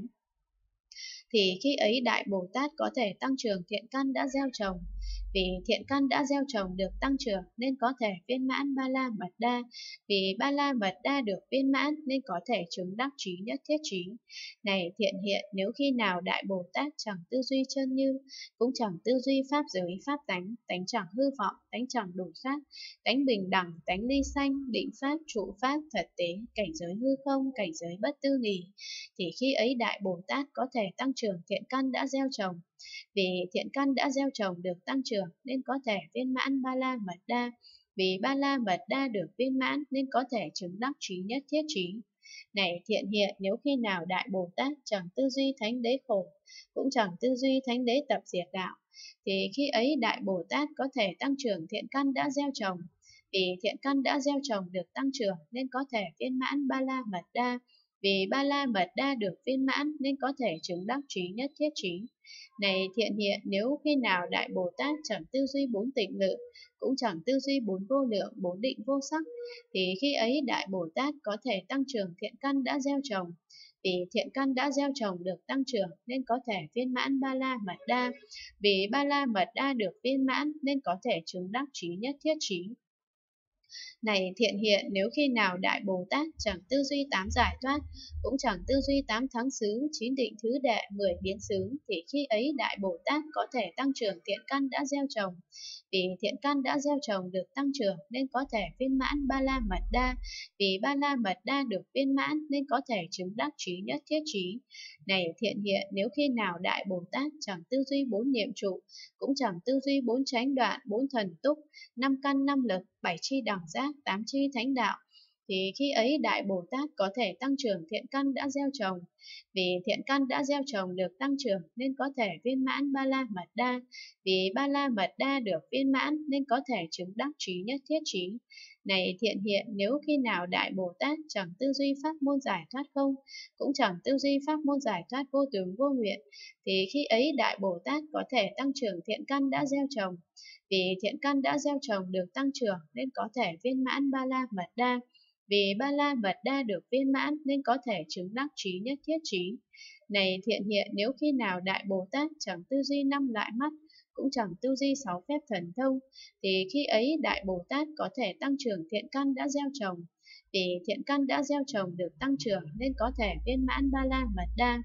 thì khi ấy Đại Bồ Tát có thể tăng trưởng thiện căn đã gieo trồng. Vì thiện căn đã gieo trồng được tăng trưởng nên có thể viên mãn ba la mật đa. Vì ba la mật đa được viên mãn nên có thể chứng đắc trí nhất thiết trí. Này thiện hiện, nếu khi nào Đại Bồ Tát chẳng tư duy chân như, cũng chẳng tư duy pháp giới, pháp tánh, tánh chẳng hư vọng, tánh chẳng đổi khác, tánh bình đẳng, tánh ly sanh, định pháp, trụ pháp, thật tế, cảnh giới hư không, cảnh giới bất tư nghì, thì khi ấy Đại Bồ Tát có thể tăng trưởng thiện căn đã gieo trồng. Vì thiện căn đã gieo trồng được tăng trưởng nên có thể viên mãn ba la mật đa. Vì ba la mật đa được viên mãn nên có thể chứng đắc trí nhất thiết trí. Này thiện hiện, nếu khi nào Đại Bồ Tát chẳng tư duy thánh đế khổ, cũng chẳng tư duy thánh đế tập diệt đạo, thì khi ấy Đại Bồ Tát có thể tăng trưởng thiện căn đã gieo trồng. Vì thiện căn đã gieo trồng được tăng trưởng nên có thể viên mãn ba la mật đa. Vì ba la mật đa được viên mãn nên có thể chứng đắc trí nhất thiết trí. Này thiện hiện, nếu khi nào Đại Bồ Tát chẳng tư duy bốn tịnh lự, cũng chẳng tư duy bốn vô lượng, bốn định vô sắc, thì khi ấy Đại Bồ Tát có thể tăng trưởng thiện căn đã gieo trồng. Vì thiện căn đã gieo trồng được tăng trưởng nên có thể viên mãn ba la mật đa. Vì ba la mật đa được viên mãn nên có thể chứng đắc trí nhất thiết trí. Này thiện hiện, nếu khi nào Đại Bồ Tát chẳng tư duy tám giải thoát, cũng chẳng tư duy tám thắng xứ, chín định thứ đệ, mười biến xứ, thì khi ấy Đại Bồ Tát có thể tăng trưởng thiện căn đã gieo trồng. Vì thiện căn đã gieo trồng được tăng trưởng nên có thể viên mãn Ba La Mật Đa. Vì Ba La Mật Đa được viên mãn nên có thể chứng đắc trí nhất thiết trí. Này thiện hiện, nếu khi nào Đại Bồ Tát chẳng tư duy bốn niệm trụ, cũng chẳng tư duy bốn chánh đoạn, bốn thần túc, năm căn năm lực, bảy chi đẳng giác, tám chi thánh đạo, thì khi ấy Đại Bồ Tát có thể tăng trưởng thiện căn đã gieo trồng. Vì thiện căn đã gieo trồng được tăng trưởng nên có thể viên mãn Ba La Mật Đa. Vì Ba La Mật Đa được viên mãn nên có thể chứng đắc trí nhất thiết trí. Này thiện hiện, nếu khi nào Đại Bồ Tát chẳng tư duy pháp môn giải thoát không, cũng chẳng tư duy pháp môn giải thoát vô tướng vô nguyện, thì khi ấy Đại Bồ Tát có thể tăng trưởng thiện căn đã gieo trồng. Vì thiện căn đã gieo trồng được tăng trưởng nên có thể viên mãn Ba La Mật Đa. Vì Ba La Mật Đa được viên mãn nên có thể chứng đắc trí nhất thiết trí. Này thiện hiện, nếu khi nào Đại Bồ Tát chẳng tư duy năm loại mắt, cũng chẳng tư duy sáu phép thần thông, thì khi ấy Đại Bồ Tát có thể tăng trưởng thiện căn đã gieo trồng. Vì thiện căn đã gieo trồng được tăng trưởng nên có thể viên mãn Ba La Mật Đa.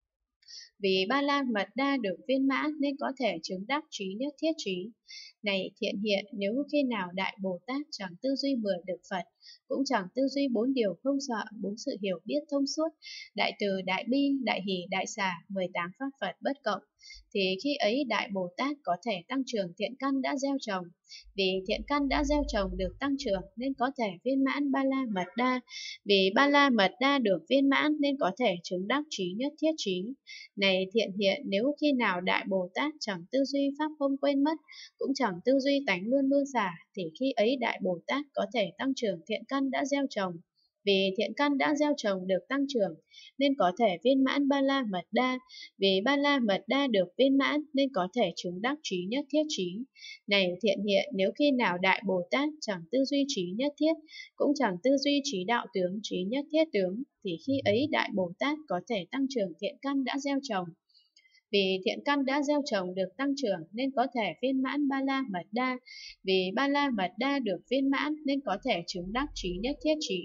Vì Ba La Mật Đa được viên mãn nên có thể chứng đắc trí nhất thiết trí. Này thiện hiện, nếu khi nào Đại Bồ Tát chẳng tư duy mười lực Phật, cũng chẳng tư duy bốn điều không sợ, bốn sự hiểu biết thông suốt, đại từ, đại bi, đại hỷ, đại xả, mười tám pháp Phật bất cộng, thì khi ấy Đại Bồ Tát có thể tăng trưởng thiện căn đã gieo trồng. Vì thiện căn đã gieo trồng được tăng trưởng nên có thể viên mãn Ba La Mật Đa. Vì Ba La Mật Đa được viên mãn nên có thể chứng đắc trí nhất thiết trí. Này thiện hiện, nếu khi nào Đại Bồ Tát chẳng tư duy pháp không quên mất, cũng chẳng tư duy tánh luôn luôn xả, thì khi ấy Đại Bồ Tát có thể tăng trưởng thiện căn đã gieo trồng. Vì thiện căn đã gieo trồng được tăng trưởng nên có thể viên mãn Ba La Mật Đa. Vì Ba La Mật Đa được viên mãn nên có thể chứng đắc trí nhất thiết trí. Này thiện hiện, nếu khi nào Đại Bồ Tát chẳng tư duy trí nhất thiết, cũng chẳng tư duy trí đạo tướng, trí nhất thiết tướng, thì khi ấy Đại Bồ Tát có thể tăng trưởng thiện căn đã gieo trồng. Vì thiện căn đã gieo trồng được tăng trưởng nên có thể viên mãn Ba La Mật Đa. Vì Ba La Mật Đa được viên mãn nên có thể chứng đắc trí nhất thiết trí.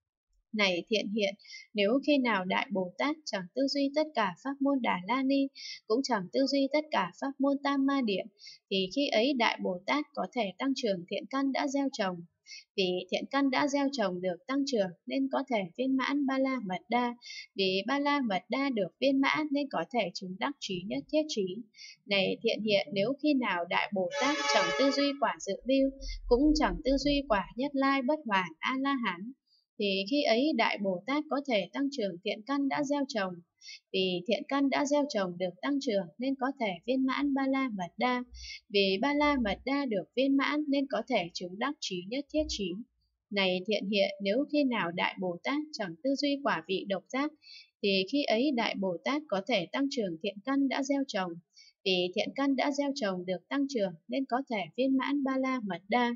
Này thiện hiện, nếu khi nào Đại Bồ Tát chẳng tư duy tất cả pháp môn Đà La Ni, cũng chẳng tư duy tất cả pháp môn Tam Ma Điện, thì khi ấy Đại Bồ Tát có thể tăng trưởng thiện căn đã gieo trồng. Vì thiện căn đã gieo trồng được tăng trưởng nên có thể viên mãn Ba La Mật Đa. Vì Ba La Mật Đa được viên mãn nên có thể chứng đắc trí nhất thiết trí. Này thiện hiện, nếu khi nào Đại Bồ Tát chẳng tư duy quả dự lưu, cũng chẳng tư duy quả Nhất Lai Bất Hoàn A La Hán, thì khi ấy Đại Bồ Tát có thể tăng trưởng thiện căn đã gieo trồng. Vì thiện căn đã gieo trồng được tăng trưởng nên có thể viên mãn Ba La Mật Đa. Vì Ba La Mật Đa được viên mãn nên có thể chứng đắc trí nhất thiết trí. Này thiện hiện, nếu khi nào Đại Bồ Tát chẳng tư duy quả vị độc giác, thì khi ấy Đại Bồ Tát có thể tăng trưởng thiện căn đã gieo trồng. Vì thiện căn đã gieo trồng được tăng trưởng nên có thể viên mãn Ba La Mật Đa.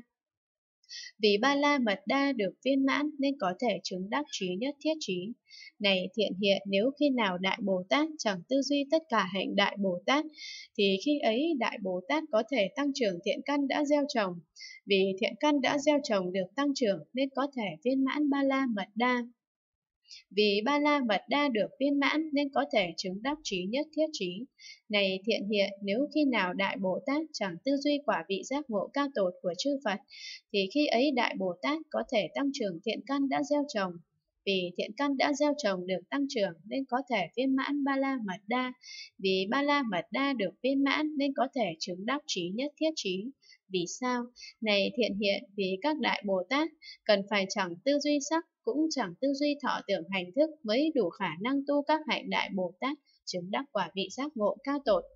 Vì Ba La Mật Đa được viên mãn nên có thể chứng đắc trí nhất thiết trí. Này thiện hiện, nếu khi nào Đại Bồ Tát chẳng tư duy tất cả hạnh Đại Bồ Tát, thì khi ấy Đại Bồ Tát có thể tăng trưởng thiện căn đã gieo trồng. Vì thiện căn đã gieo trồng được tăng trưởng nên có thể viên mãn Ba La Mật Đa. Vì Ba La Mật Đa được viên mãn nên có thể chứng đắc trí nhất thiết trí. Này thiện hiện, nếu khi nào Đại Bồ Tát chẳng tư duy quả vị giác ngộ cao tột của chư Phật, thì khi ấy Đại Bồ Tát có thể tăng trưởng thiện căn đã gieo trồng. Vì thiện căn đã gieo trồng được tăng trưởng nên có thể viên mãn Ba La Mật Đa. Vì Ba La Mật Đa được viên mãn nên có thể chứng đắc trí nhất thiết trí. Vì sao? Này thiện hiện, vì các Đại Bồ Tát cần phải chẳng tư duy sắc, cũng chẳng tư duy thọ tưởng hành thức mới đủ khả năng tu các hạnh Đại Bồ Tát chứng đắc quả vị giác ngộ cao tột.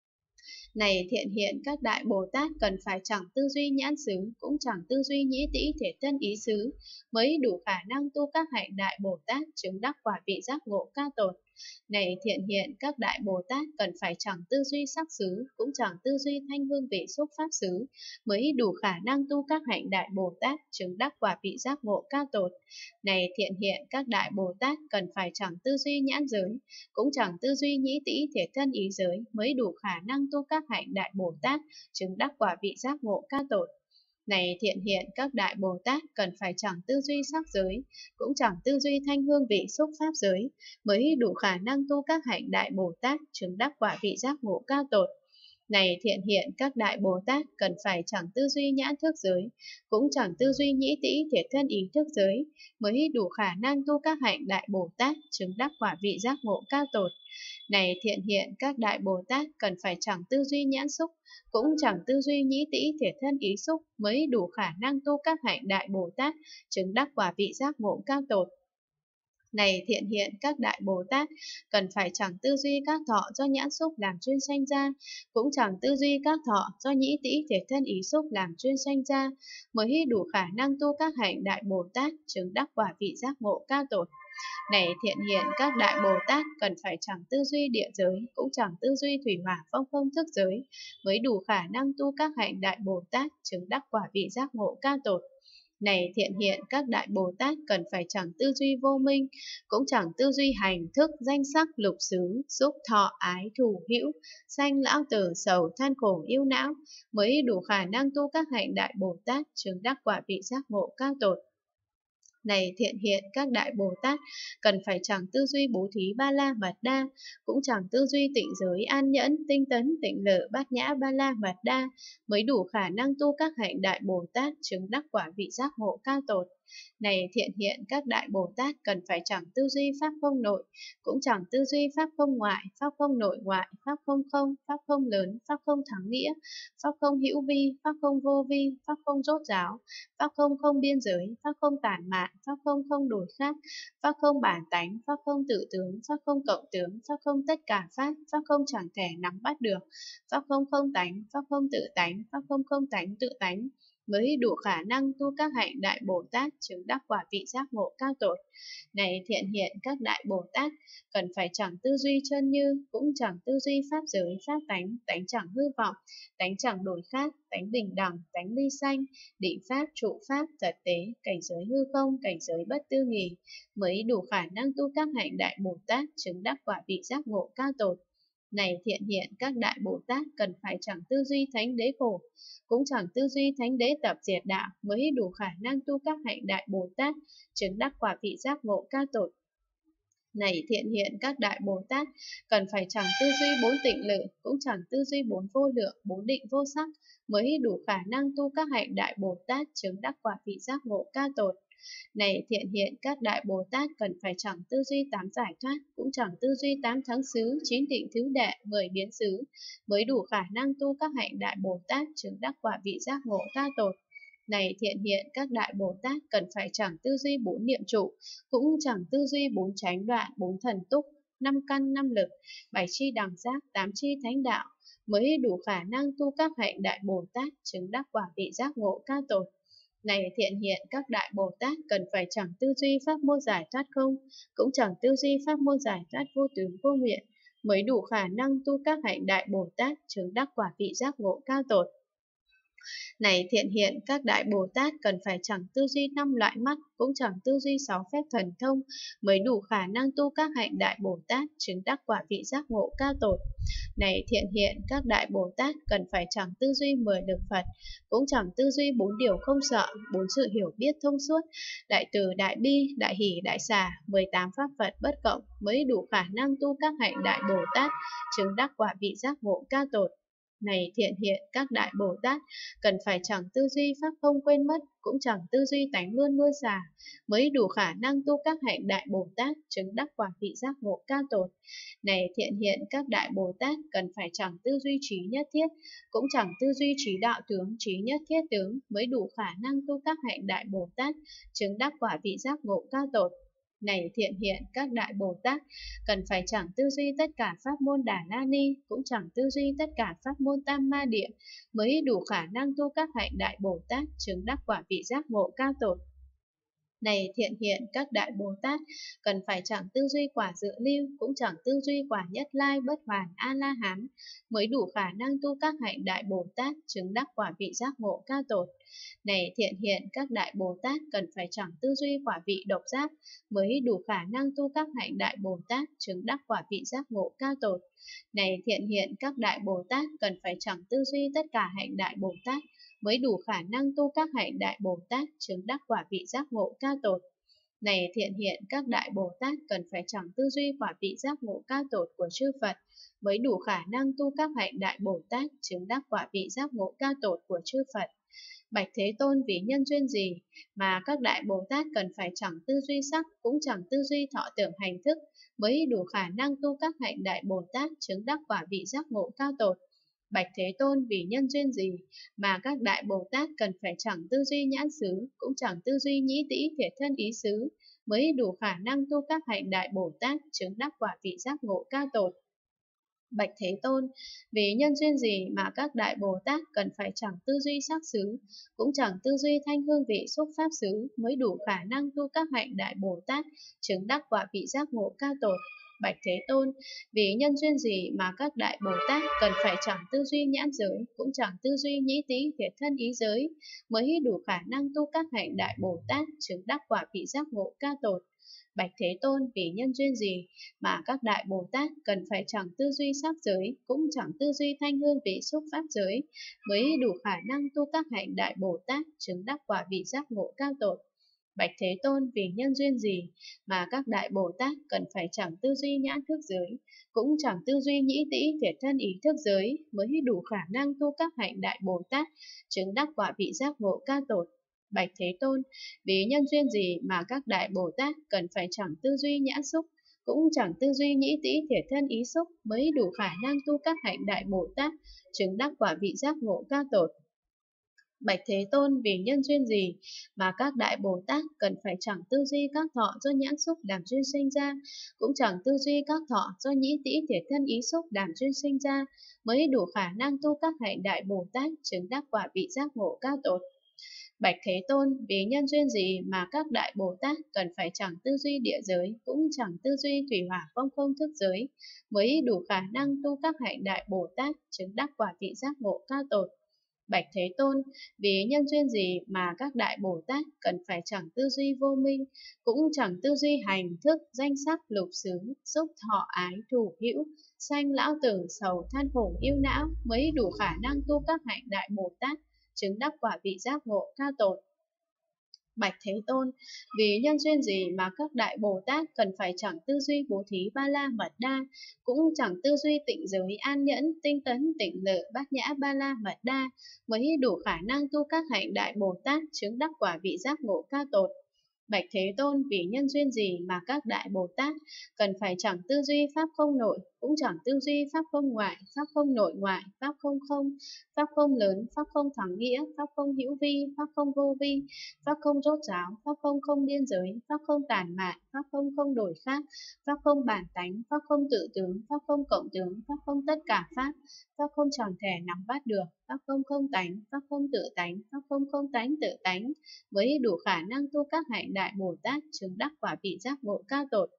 Này thiện hiện, các Đại Bồ Tát cần phải chẳng tư duy nhãn xứ, cũng chẳng tư duy nhĩ tĩ thể thân ý xứ mới đủ khả năng tu các hạnh Đại Bồ Tát chứng đắc quả vị giác ngộ cao tột. Này thiện hiện, các Đại Bồ Tát cần phải chẳng tư duy sắc xứ, cũng chẳng tư duy thanh hương vị xúc pháp xứ mới đủ khả năng tu các hạnh Đại Bồ Tát chứng đắc quả vị giác ngộ cao tột. Này thiện hiện, các Đại Bồ Tát cần phải chẳng tư duy nhãn giới, cũng chẳng tư duy nhĩ tĩ thể thân ý giới mới đủ khả năng tu các hạnh Đại Bồ Tát chứng đắc quả vị giác ngộ cao tột. Này thiện hiện các đại Bồ Tát cần phải chẳng tư duy sắc giới, cũng chẳng tư duy thanh hương vị xúc pháp giới, mới đủ khả năng tu các hạnh đại Bồ Tát chứng đắc quả vị giác ngộ cao tột. Này thiện hiện các đại Bồ Tát cần phải chẳng tư duy nhãn thức giới, cũng chẳng tư duy nhĩ tĩ thiệt thân ý thức giới, mới đủ khả năng tu các hạnh đại Bồ Tát chứng đắc quả vị giác ngộ cao tột. Này thiện hiện các đại Bồ Tát cần phải chẳng tư duy nhãn xúc, cũng chẳng tư duy nhĩ tĩ thiệt thân ý xúc, mới đủ khả năng tu các hạnh đại Bồ Tát chứng đắc quả vị giác ngộ cao tột. Này thiện hiện các đại Bồ Tát cần phải chẳng tư duy các thọ do nhãn xúc làm chuyên sanh ra, cũng chẳng tư duy các thọ do nhĩ tĩ thiệt thân ý xúc làm chuyên sanh ra, mới đủ khả năng tu các hạnh đại Bồ Tát chứng đắc quả vị giác ngộ cao tột. Này thiện hiện các đại Bồ Tát cần phải chẳng tư duy địa giới, cũng chẳng tư duy thủy hỏa phong không thức giới, mới đủ khả năng tu các hạnh đại Bồ Tát chứng đắc quả vị giác ngộ cao tột. Này thiện hiện các đại Bồ Tát cần phải chẳng tư duy vô minh, cũng chẳng tư duy hành thức danh sắc lục xứ xúc thọ ái thủ hữu sanh lão tử sầu than khổ yêu não, mới đủ khả năng tu các hạnh đại Bồ Tát chứng đắc quả vị giác ngộ cao tột. Này thiện hiện các đại Bồ Tát cần phải chẳng tư duy bố thí ba la mật đa, cũng chẳng tư duy tịnh giới an nhẫn tinh tấn tịnh lự bát nhã ba la mật đa, mới đủ khả năng tu các hạnh đại Bồ Tát chứng đắc quả vị giác ngộ cao tột. Này thiện hiện các đại Bồ Tát cần phải chẳng tư duy pháp không nội, cũng chẳng tư duy pháp không ngoại, pháp không nội ngoại, pháp không không, pháp không lớn, pháp không thắng nghĩa, pháp không hữu vi, pháp không vô vi, pháp không rốt ráo, pháp không không biên giới, pháp không tản mạn, pháp không không đổi khác, pháp không bản tánh, pháp không tự tướng, pháp không cộng tướng, pháp không tất cả pháp, pháp không chẳng thể nắm bắt được, pháp không không tánh, pháp không tự tánh, pháp không không tánh tự tánh, mới đủ khả năng tu các hạnh đại Bồ Tát chứng đắc quả vị giác ngộ cao tột. Này thiện hiện các đại Bồ Tát cần phải chẳng tư duy chân như, cũng chẳng tư duy pháp giới pháp tánh, tánh chẳng hư vọng, tánh chẳng đổi khác, tánh bình đẳng, tánh ly sanh, định pháp trụ pháp thật tế, cảnh giới hư không, cảnh giới bất tư nghì, mới đủ khả năng tu các hạnh đại Bồ Tát chứng đắc quả vị giác ngộ cao tột. Này thiện hiện các đại Bồ Tát cần phải chẳng tư duy thánh đế khổ, cũng chẳng tư duy thánh đế tập diệt đạo, mới đủ khả năng tu các hạnh đại Bồ Tát chứng đắc quả vị giác ngộ cao tột. Này thiện hiện các đại Bồ Tát cần phải chẳng tư duy bốn tịnh lự, cũng chẳng tư duy bốn vô lượng, bốn định vô sắc, mới đủ khả năng tu các hạnh đại Bồ Tát chứng đắc quả vị giác ngộ cao tột. Này thiện hiện các đại Bồ Tát cần phải chẳng tư duy tám giải thoát, cũng chẳng tư duy tám thắng xứ, chín tịnh thứ đệ, mười biến xứ, mới đủ khả năng tu các hạnh đại Bồ Tát chứng đắc quả vị giác ngộ cao tột. Này thiện hiện các đại Bồ Tát cần phải chẳng tư duy bốn niệm trụ, cũng chẳng tư duy bốn chánh đoạn, bốn thần túc, năm căn năm lực, bảy chi đẳng giác, tám chi thánh đạo, mới đủ khả năng tu các hạnh đại Bồ Tát chứng đắc quả vị giác ngộ cao tột. Này thiện hiện các đại Bồ Tát cần phải chẳng tư duy pháp môn giải thoát không, cũng chẳng tư duy pháp môn giải thoát vô tướng vô nguyện, mới đủ khả năng tu các hạnh đại Bồ Tát chứng đắc quả vị giác ngộ cao tột. Này thiện hiện các đại Bồ Tát cần phải chẳng tư duy năm loại mắt, cũng chẳng tư duy sáu phép thần thông, mới đủ khả năng tu các hạnh đại Bồ Tát chứng đắc quả vị giác ngộ cao tột. Này thiện hiện các đại Bồ Tát cần phải chẳng tư duy mười lực Phật, cũng chẳng tư duy bốn điều không sợ, bốn sự hiểu biết thông suốt, đại từ đại bi, đại hỷ đại xả, mười tám pháp Phật bất cộng, mới đủ khả năng tu các hạnh đại Bồ Tát chứng đắc quả vị giác ngộ cao tột. Này thiện hiện các đại Bồ Tát cần phải chẳng tư duy pháp không quên mất, cũng chẳng tư duy tánh luôn luôn xả, mới đủ khả năng tu các hạnh đại Bồ Tát chứng đắc quả vị giác ngộ cao tột. Này thiện hiện các đại Bồ Tát cần phải chẳng tư duy trí nhất thiết, cũng chẳng tư duy trí đạo tướng, trí nhất thiết tướng, mới đủ khả năng tu các hạnh đại Bồ Tát chứng đắc quả vị giác ngộ cao tột. Này thiện hiện các đại Bồ Tát cần phải chẳng tư duy tất cả pháp môn Đà La Ni, cũng chẳng tư duy tất cả pháp môn Tam Ma Địa, mới đủ khả năng tu các hạnh đại Bồ Tát chứng đắc quả vị giác ngộ cao tột. Này thiện hiện các đại Bồ Tát cần phải chẳng tư duy quả dự lưu, cũng chẳng tư duy quả nhất lai bất hoàn A La Hán, mới đủ khả năng tu các hạnh đại Bồ Tát chứng đắc quả vị giác ngộ cao tột. Này thiện hiện các đại Bồ Tát cần phải chẳng tư duy quả vị độc giác, mới đủ khả năng tu các hạnh đại Bồ Tát chứng đắc quả vị giác ngộ cao tột. Này thiện hiện, các đại Bồ Tát cần phải chẳng tư duy tất cả hạnh đại Bồ Tát mới đủ khả năng tu các hạnh đại Bồ Tát chứng đắc quả vị giác ngộ cao tột. Này thiện hiện, các đại Bồ Tát cần phải chẳng tư duy quả vị giác ngộ cao tột của chư Phật mới đủ khả năng tu các hạnh đại Bồ Tát chứng đắc quả vị giác ngộ cao tột của chư Phật. Bạch Thế Tôn, vì nhân duyên gì mà các đại Bồ Tát cần phải chẳng tư duy sắc, cũng chẳng tư duy thọ tưởng hành thức mới đủ khả năng tu các hạnh đại Bồ Tát chứng đắc quả vị giác ngộ cao tột. Bạch Thế Tôn, vì nhân duyên gì mà các đại Bồ Tát cần phải chẳng tư duy nhãn xứ, cũng chẳng tư duy nhĩ tĩ thiệt thân ý xứ mới đủ khả năng tu các hạnh đại Bồ Tát chứng đắc quả vị giác ngộ cao tột. Bạch Thế Tôn, vì nhân duyên gì mà các đại Bồ Tát cần phải chẳng tư duy sắc xứ, cũng chẳng tư duy thanh hương vị xúc pháp xứ mới đủ khả năng tu các hạnh đại Bồ Tát chứng đắc quả vị giác ngộ cao tột. Bạch Thế Tôn, vì nhân duyên gì mà các đại Bồ Tát cần phải chẳng tư duy nhãn giới, cũng chẳng tư duy nhĩ tĩ thiệt thân ý giới mới đủ khả năng tu các hạnh đại Bồ Tát chứng đắc quả vị giác ngộ cao tột. Bạch Thế Tôn, vì nhân duyên gì mà các đại Bồ Tát cần phải chẳng tư duy sắc giới, cũng chẳng tư duy thanh hương vị xúc pháp giới mới đủ khả năng tu các hạnh đại Bồ Tát chứng đắc quả vị giác ngộ cao tột. Bạch Thế Tôn, vì nhân duyên gì mà các đại Bồ Tát cần phải chẳng tư duy nhãn thức giới, cũng chẳng tư duy nhĩ tĩ thiệt thân ý thức giới mới đủ khả năng tu các hạnh đại Bồ Tát chứng đắc quả vị giác ngộ cao tột. Bạch Thế Tôn, vì nhân duyên gì mà các đại Bồ Tát cần phải chẳng tư duy nhãn xúc, cũng chẳng tư duy nhĩ tĩ thiệt thân ý xúc mới đủ khả năng tu các hạnh đại Bồ Tát chứng đắc quả vị giác ngộ cao tột. Bạch Thế Tôn, vì nhân duyên gì mà các đại Bồ Tát cần phải chẳng tư duy các thọ do nhãn xúc đàm duyên sinh ra, cũng chẳng tư duy các thọ do nhĩ tĩ thiệt thân ý xúc đàm duyên sinh ra mới đủ khả năng tu các hạnh đại Bồ Tát chứng đắc quả vị giác ngộ cao tột. Bạch Thế Tôn, vì nhân duyên gì mà các đại Bồ Tát cần phải chẳng tư duy địa giới, cũng chẳng tư duy thủy hỏa phong không thức giới mới đủ khả năng tu các hạnh đại Bồ Tát chứng đắc quả vị giác ngộ cao tột. Bạch Thế Tôn, vì nhân duyên gì mà các đại Bồ Tát cần phải chẳng tư duy vô minh, cũng chẳng tư duy hành thức danh sắc lục xứ xúc thọ ái thủ hữu sanh lão tử sầu than khổ yêu não mới đủ khả năng tu các hạnh đại Bồ Tát chứng đắc quả vị giác ngộ cao tột. Bạch Thế Tôn, vì nhân duyên gì mà các đại Bồ Tát cần phải chẳng tư duy bố thí ba la mật đa, cũng chẳng tư duy tịnh giới an nhẫn, tinh tấn, tịnh lự, bát nhã ba la mật đa mới đủ khả năng tu các hạnh đại Bồ Tát chứng đắc quả vị giác ngộ cao tột. Bạch Thế Tôn, vì nhân duyên gì mà các đại Bồ Tát cần phải chẳng tư duy pháp không nội, cũng chẳng tư duy pháp không ngoại, pháp không nội ngoại, pháp không không, pháp không lớn, pháp không thắng nghĩa, pháp không hữu vi, pháp không vô vi, pháp không rốt ráo, pháp không không biên giới, pháp không tản mạn, pháp không không đổi khác, pháp không bản tánh, pháp không tự tướng, pháp không cộng tướng, pháp không tất cả pháp, pháp không chẳng thể nắm bắt được, pháp không không tánh, pháp không tự tánh, pháp không không tánh tự tánh mới đủ khả năng tu các hạnh đại Bồ Tát chứng đắc quả vị giác ngộ cao tột.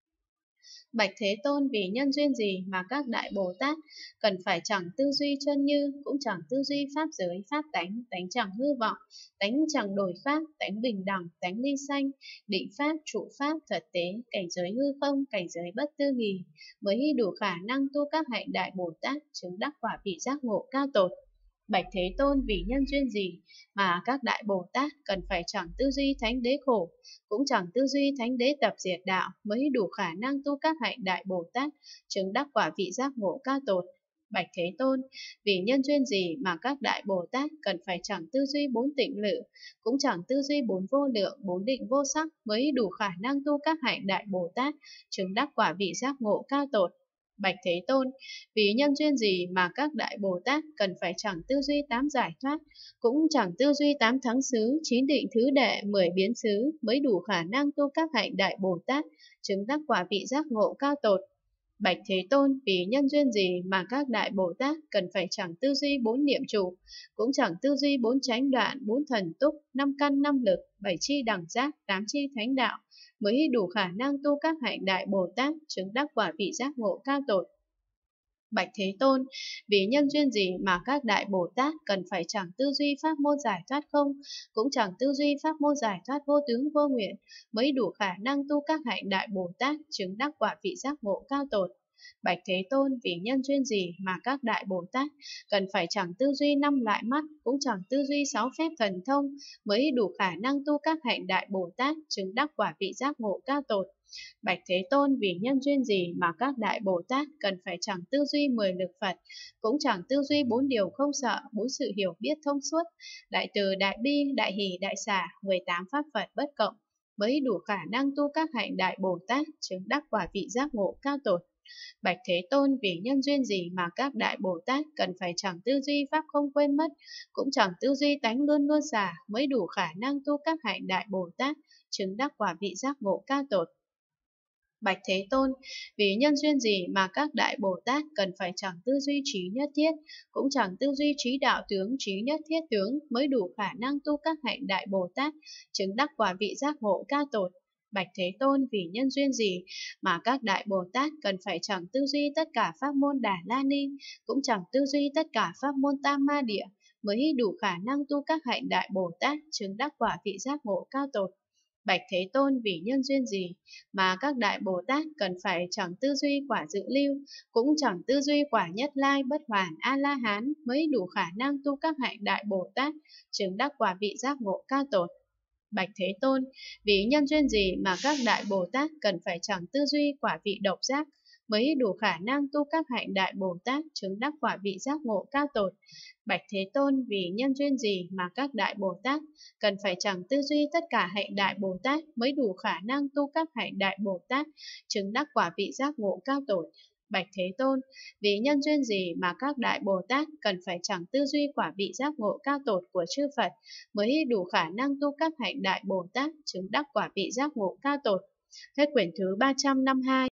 Bạch Thế Tôn, vì nhân duyên gì mà các đại Bồ Tát cần phải chẳng tư duy chân như, cũng chẳng tư duy pháp giới, pháp tánh, tánh chẳng hư vọng, tánh chẳng đổi pháp, tánh bình đẳng, tánh ly sanh, định pháp, trụ pháp, thật tế, cảnh giới hư không, cảnh giới bất tư nghì mới đủ khả năng tu các hạnh đại Bồ Tát chứng đắc quả vị giác ngộ cao tột. Bạch Thế Tôn, vì nhân duyên gì mà các đại Bồ Tát cần phải chẳng tư duy thánh đế khổ, cũng chẳng tư duy thánh đế tập diệt đạo mới đủ khả năng tu các hạnh đại Bồ Tát chứng đắc quả vị giác ngộ cao tột. Bạch Thế Tôn, vì nhân duyên gì mà các đại Bồ Tát cần phải chẳng tư duy bốn tịnh lự, cũng chẳng tư duy bốn vô lượng, bốn định vô sắc mới đủ khả năng tu các hạnh đại Bồ Tát chứng đắc quả vị giác ngộ cao tột. Bạch Thế Tôn, vì nhân duyên gì mà các đại Bồ Tát cần phải chẳng tư duy tám giải thoát, cũng chẳng tư duy tám thắng xứ, chín định thứ đệ, mười biến xứ mới đủ khả năng tu các hạnh đại Bồ Tát chứng đắc quả vị giác ngộ cao tột. Bạch Thế Tôn, vì nhân duyên gì mà các đại Bồ Tát cần phải chẳng tư duy bốn niệm trụ, cũng chẳng tư duy bốn chánh đoạn, bốn thần túc, năm căn năm lực, bảy chi đẳng giác, tám chi thánh đạo mới đủ khả năng tu các hạnh đại Bồ Tát chứng đắc quả vị giác ngộ cao tột. Bạch Thế Tôn, vì nhân duyên gì mà các đại Bồ Tát cần phải chẳng tư duy pháp môn giải thoát không, cũng chẳng tư duy pháp môn giải thoát vô tướng vô nguyện mới đủ khả năng tu các hạnh đại Bồ Tát chứng đắc quả vị giác ngộ cao tột. Bạch Thế Tôn, vì nhân duyên gì mà các đại Bồ Tát cần phải chẳng tư duy năm loại mắt, cũng chẳng tư duy sáu phép thần thông, mới đủ khả năng tu các hạnh đại Bồ Tát, chứng đắc quả vị giác ngộ cao tột? Bạch Thế Tôn, vì nhân duyên gì mà các đại Bồ Tát cần phải chẳng tư duy mười lực Phật, cũng chẳng tư duy bốn điều không sợ, bốn sự hiểu biết thông suốt, đại từ, đại bi, đại hỷ, đại xả, mười tám pháp Phật bất cộng, mới đủ khả năng tu các hạnh đại Bồ Tát, chứng đắc quả vị giác ngộ cao tột? Bạch Thế Tôn, vì nhân duyên gì mà các đại Bồ Tát cần phải chẳng tư duy pháp không quên mất, cũng chẳng tư duy tánh luôn luôn xả, mới đủ khả năng tu các hạnh đại Bồ Tát, chứng đắc quả vị giác ngộ cao tột? Bạch Thế Tôn, vì nhân duyên gì mà các đại Bồ Tát cần phải chẳng tư duy trí nhất thiết, cũng chẳng tư duy trí đạo tướng, trí nhất thiết tướng, mới đủ khả năng tu các hạnh đại Bồ Tát, chứng đắc quả vị giác ngộ cao tột? Bạch Thế Tôn, vì nhân duyên gì mà các đại Bồ Tát cần phải chẳng tư duy tất cả pháp môn Đà La Ni, cũng chẳng tư duy tất cả pháp môn Tam Ma Địa, mới đủ khả năng tu các hạnh đại Bồ Tát, chứng đắc quả vị giác ngộ cao tột? Bạch Thế Tôn, vì nhân duyên gì mà các đại Bồ Tát cần phải chẳng tư duy quả dự lưu, cũng chẳng tư duy quả nhất lai bất hoàn A-la-hán, mới đủ khả năng tu các hạnh đại Bồ Tát, chứng đắc quả vị giác ngộ cao tột? Bạch Thế Tôn, vì nhân duyên gì mà các đại Bồ Tát cần phải chẳng tư duy quả vị độc giác, mới đủ khả năng tu các hạnh đại Bồ Tát, chứng đắc quả vị giác ngộ cao tột? Bạch Thế Tôn, vì nhân duyên gì mà các đại Bồ Tát cần phải chẳng tư duy tất cả hạnh đại Bồ Tát, mới đủ khả năng tu các hạnh đại Bồ Tát, chứng đắc quả vị giác ngộ cao tột? Bạch Thế Tôn, vì nhân duyên gì mà các đại Bồ Tát cần phải chẳng tư duy quả vị giác ngộ cao tột của chư Phật, mới đủ khả năng tu các hạnh đại Bồ Tát, chứng đắc quả vị giác ngộ cao tột? Hết quyển thứ ba trăm năm mươi hai.